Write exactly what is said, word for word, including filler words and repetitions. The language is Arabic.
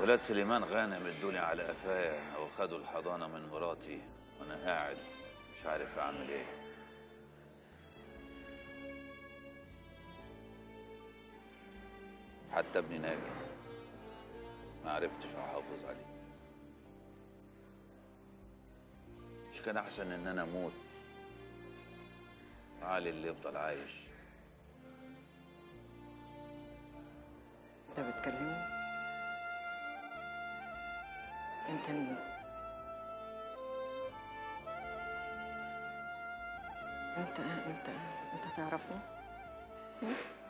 ولاد سليمان غانم ادوني على قفايا وخدوا الحضانه من مراتي، وانا قاعد مش عارف اعمل ايه. حتى ابني ناجي ما عرفتش احافظ عليه. مش كان احسن ان انا اموت علي اللي يفضل عايش؟ انت بتكلمني؟ انت مين؟ انت انت انت تعرفني؟